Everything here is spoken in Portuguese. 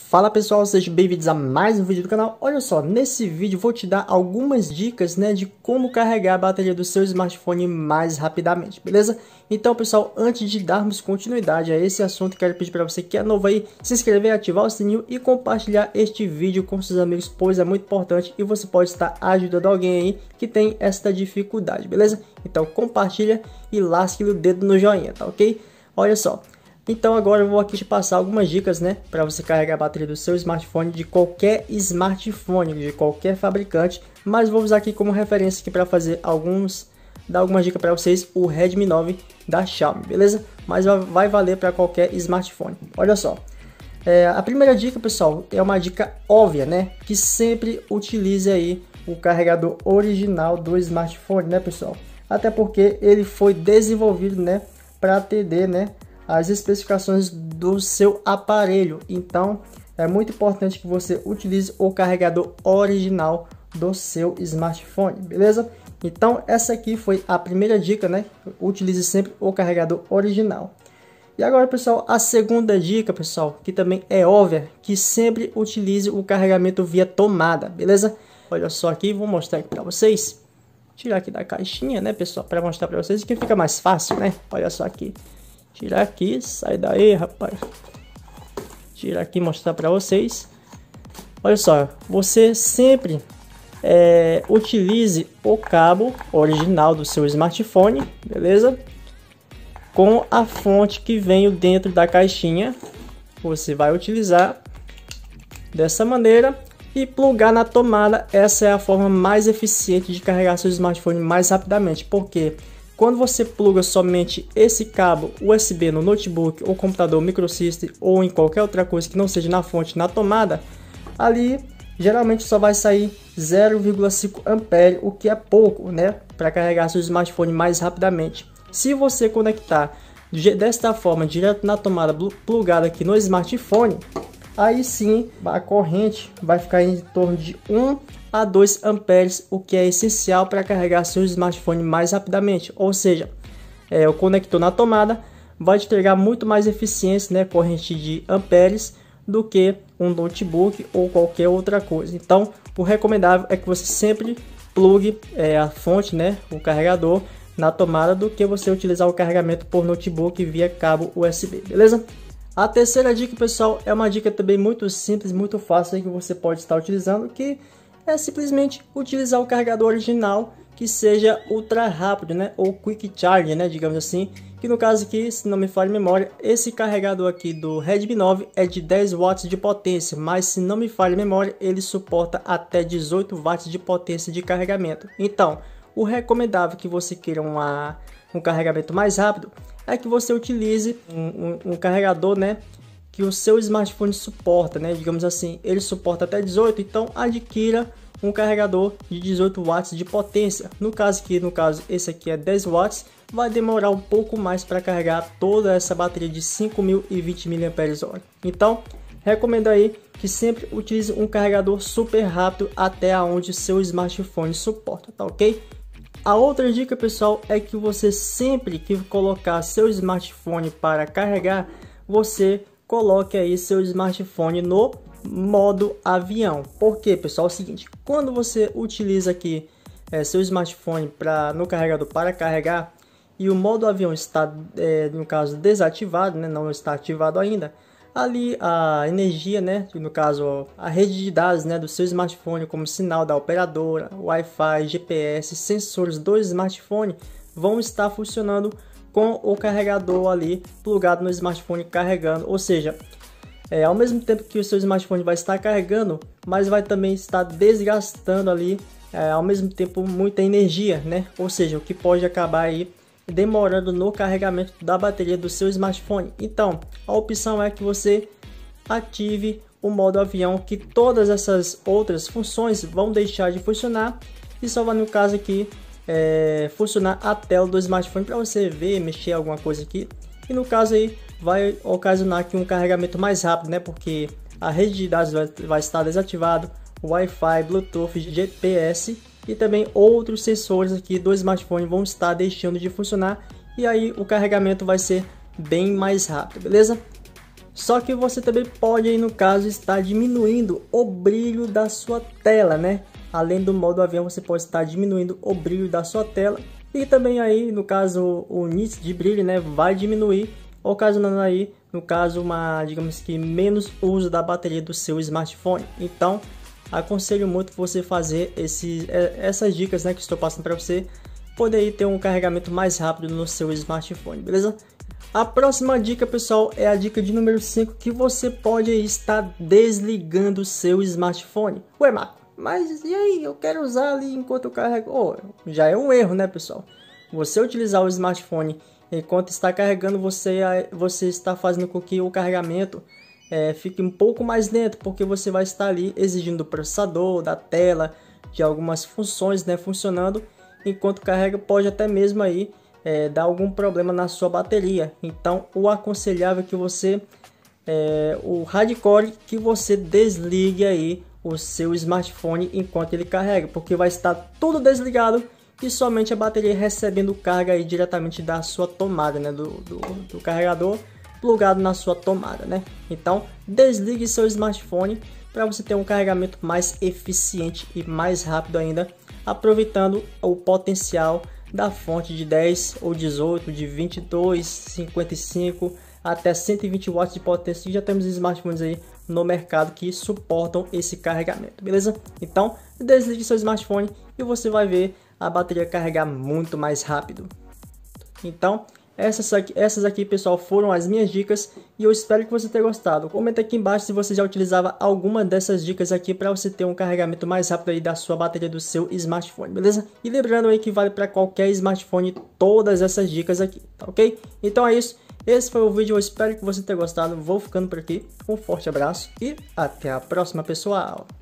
Fala pessoal, sejam bem-vindos a mais um vídeo do canal. Olha só, nesse vídeo vou te dar algumas dicas, de como carregar a bateria do seu smartphone mais rapidamente, beleza? Então pessoal, antes de darmos continuidade a esse assunto, quero pedir para você que é novo aí, se inscrever, ativar o sininho e compartilhar este vídeo com seus amigos, pois é muito importante e você pode estar ajudando alguém aí que tem esta dificuldade, beleza? Então compartilha e lasque o dedo no joinha, tá ok? Olha só. Então agora eu vou aqui te passar algumas dicas, para você carregar a bateria do seu smartphone, de qualquer smartphone, de qualquer fabricante, mas vou usar aqui como referência aqui para fazer dar algumas dicas para vocês, o Redmi 9 da Xiaomi, beleza? Mas vai valer para qualquer smartphone. Olha só, a primeira dica, pessoal, é uma dica óbvia, que sempre utilize aí o carregador original do smartphone, pessoal? Até porque ele foi desenvolvido, para atender, as especificações do seu aparelho. Então é muito importante que você utilize o carregador original do seu smartphone, beleza? Então essa aqui foi a primeira dica, Utilize sempre o carregador original. E agora, pessoal, a segunda dica, pessoal, que também é óbvia, que sempre utilize o carregamento via tomada, beleza? Olha só aqui, vou mostrar aqui para vocês. Tirar aqui da caixinha, pessoal, para mostrar para vocês que fica mais fácil, Olha só aqui. Tirar aqui, sai daí, rapaz. Tirar aqui e mostrar para vocês. Olha só, você sempre utilize o cabo original do seu smartphone, beleza? Com a fonte que vem dentro da caixinha. Você vai utilizar dessa maneira e plugar na tomada. Essa é a forma mais eficiente de carregar seu smartphone mais rapidamente, porque quando você pluga somente esse cabo USB no notebook ou computador microsystem ou em qualquer outra coisa que não seja na fonte, na tomada, ali geralmente só vai sair 0,5 ampere, o que é pouco, para carregar seu smartphone mais rapidamente. Se você conectar desta forma direto na tomada plugada aqui no smartphone, aí sim a corrente vai ficar em torno de 1 a 2 amperes, o que é essencial para carregar seu smartphone mais rapidamente. Ou seja, o conector na tomada vai te entregar muito mais eficiência, corrente de amperes, do que um notebook ou qualquer outra coisa. Então, o recomendável é que você sempre plugue a fonte, o carregador, na tomada, do que você utilizar o carregamento por notebook via cabo USB, beleza? A terceira dica, pessoal, é uma dica também muito simples, muito fácil, que você pode estar utilizando, que é simplesmente utilizar o carregador original, que seja ultra rápido, ou quick charge, digamos assim, que no caso aqui, se não me falha a memória, esse carregador aqui do Redmi 9 é de 10 watts de potência, mas se não me falha a memória, ele suporta até 18 watts de potência de carregamento. Então, o recomendável que você queira um carregamento mais rápido é que você utilize um carregador, que o seu smartphone suporta, digamos assim, ele suporta até 18, então adquira um carregador de 18 watts de potência. No caso esse aqui é 10 watts, vai demorar um pouco mais para carregar toda essa bateria de 5020 mAh. Então, recomendo aí que sempre utilize um carregador super rápido até onde seu smartphone suporta, tá ok? A outra dica, pessoal, é que você sempre que colocar seu smartphone para carregar, você coloque aí seu smartphone no modo avião. Porque, pessoal, é o seguinte, quando você utiliza aqui seu smartphone no carregador para carregar e o modo avião está, no caso, desativado, não está ativado ainda, ali a energia, no caso a rede de dados, do seu smartphone, como sinal da operadora, Wi-Fi, GPS, sensores do smartphone, vão estar funcionando com o carregador ali plugado no smartphone carregando. Ou seja, ao mesmo tempo que o seu smartphone vai estar carregando, mas vai também estar desgastando ali ao mesmo tempo muita energia, Ou seja, o que pode acabar aí demorando no carregamento da bateria do seu smartphone. Então, a opção é que você ative o modo avião, que todas essas outras funções vão deixar de funcionar e só vai, no caso aqui, funcionar a tela do smartphone para você ver, mexer alguma coisa aqui. E no caso aí vai ocasionar aqui um carregamento mais rápido, porque a rede de dados vai estar desativado, Wi-Fi, Bluetooth, GPS e também outros sensores aqui do smartphone vão estar deixando de funcionar, e aí o carregamento vai ser bem mais rápido, beleza? Só que você também pode aí no caso estar diminuindo o brilho da sua tela, né? Além do modo avião, você pode estar diminuindo o brilho da sua tela e também aí no caso o nível de brilho, né, vai diminuir, ocasionando aí no caso digamos que menos uso da bateria do seu smartphone. Então aconselho muito você fazer essas dicas, né, que estou passando para você poder ter um carregamento mais rápido no seu smartphone, beleza? A próxima dica, pessoal, é a dica de número 5, que você pode estar desligando o seu smartphone. Ué, Marco, mas e aí? Eu quero usar ali enquanto eu carrego. Oh, já é um erro, né, pessoal? Você utilizar o smartphone enquanto está carregando, você está fazendo com que o carregamento fique um pouco mais lento, porque você vai estar ali exigindo do processador, da tela, de algumas funções, né, funcionando. Enquanto carrega, pode até mesmo aí dar algum problema na sua bateria. Então o aconselhável é que você o hardcore que você desligue aí o seu smartphone enquanto ele carrega, porque vai estar tudo desligado e somente a bateria recebendo carga aí diretamente da sua tomada, né, do carregador plugado na sua tomada, né? Então desligue seu smartphone para você ter um carregamento mais eficiente e mais rápido ainda, aproveitando o potencial da fonte de 10 ou 18, de 22, 55 até 120 watts de potência. Já temos smartphones aí no mercado que suportam esse carregamento, beleza? Então desligue seu smartphone e você vai ver a bateria carregar muito mais rápido. Então essas aqui, pessoal, foram as minhas dicas e eu espero que você tenha gostado. Comenta aqui embaixo se você já utilizava alguma dessas dicas aqui para você ter um carregamento mais rápido aí da sua bateria do seu smartphone, beleza? E lembrando aí que vale para qualquer smartphone todas essas dicas aqui, tá ok? Então é isso, esse foi o vídeo, eu espero que você tenha gostado. Vou ficando por aqui, um forte abraço e até a próxima, pessoal!